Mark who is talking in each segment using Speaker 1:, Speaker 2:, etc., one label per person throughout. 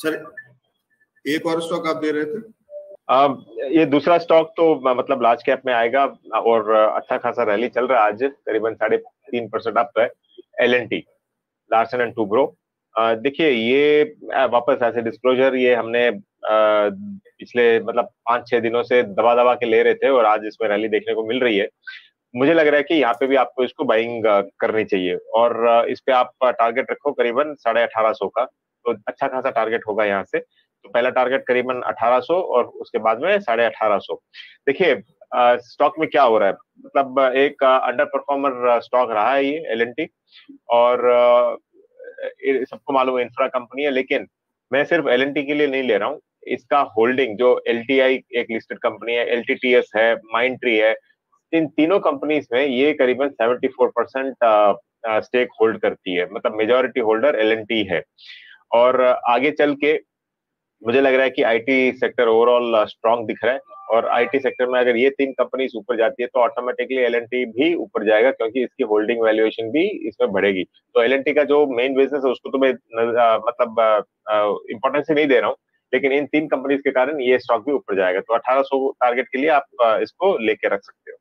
Speaker 1: Sir एक और stock आप दे रहे थे?
Speaker 2: ये दूसरा स्टॉक तो मतलब लार्ज कैप में आएगा और अच्छा खासा रैली चल रहा है, आज करीबन 3.5% अप है। L&T, Larsen and Toubro. देखिए ये वापस ऐसे डिस्क्लोजर ये हमने पिछले मतलब 5-6 दिनों से दबा दबा के ले रहे थे और आज इसमें रैली देखने को मिल रही है। मुझे लग रहा है कि यहाँ पे भी आपको इसको बाइंग करनी चाहिए और इस पे आप टारगेट रखो करीबन 1850 का, तो अच्छा खासा टारगेट होगा यहाँ से। तो पहला टारगेट करीबन 1800 और उसके बाद में 1850। देखिए स्टॉक में क्या हो रहा है, मतलब एक अंडर परफॉर्मर स्टॉक रहा है ये L&T, और सबको मालूम है इंफ्रा कंपनी है, लेकिन मैं सिर्फ L&T के लिए नहीं ले रहा हूँ। इसका होल्डिंग जो LTI एक लिस्टेड कंपनी है, LTTS है, माइंडट्री है, इन तीनों कंपनीज में ये करीबन 74% स्टेक होल्ड करती है, मतलब मेजॉरिटी होल्डर L&T है। और आगे चल के मुझे लग रहा है कि आईटी सेक्टर ओवरऑल स्ट्रांग दिख रहा है, और आईटी सेक्टर में अगर ये 3 कंपनीज ऊपर जाती है तो ऑटोमेटिकली L&T भी ऊपर जाएगा, क्योंकि इसकी होल्डिंग वैल्यूएशन भी इसमें बढ़ेगी। तो L&T का जो मेन बिजनेस है उसको तो मैं मतलब इंपॉर्टेंस ही नहीं दे रहा हूँ, लेकिन इन 3 कंपनीज के कारण ये स्टॉक भी ऊपर जाएगा। तो 1800 टारगेट के लिए आप इसको लेके रख सकते हो।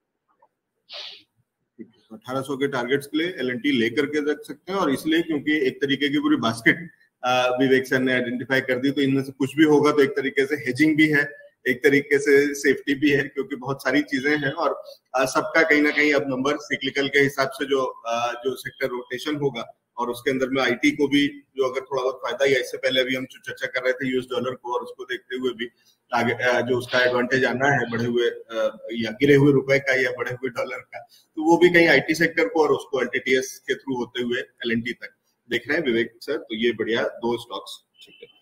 Speaker 1: 1800 के टारगेट्स के लिए L&T लेकर के रख सकते हैं, और इसलिए क्योंकि एक तरीके की पूरी बास्केट विवेक सर ने आइडेंटिफाई कर दी, तो इनमें से कुछ भी होगा तो एक तरीके से हेजिंग भी है, एक तरीके से सेफ्टी भी है, क्योंकि बहुत सारी चीजें हैं और सबका कहीं ना कहीं अब नंबर सिक्लिकल के हिसाब से जो सेक्टर रोटेशन होगा, और उसके अंदर में आईटी को भी जो अगर थोड़ा बहुत फायदा ही है। इससे पहले अभी हम चर्चा कर रहे थे यूएस डॉलर को, और उसको देखते हुए भी आगे जो उसका एडवांटेज आना है बढ़े हुए या गिरे हुए रुपए का या बढ़े हुए डॉलर का, तो वो भी कहीं आईटी सेक्टर को और उसको LTTS के थ्रू होते हुए L&T तक देख रहे हैं विवेक सर। तो ये बढ़िया 2 स्टॉक्स।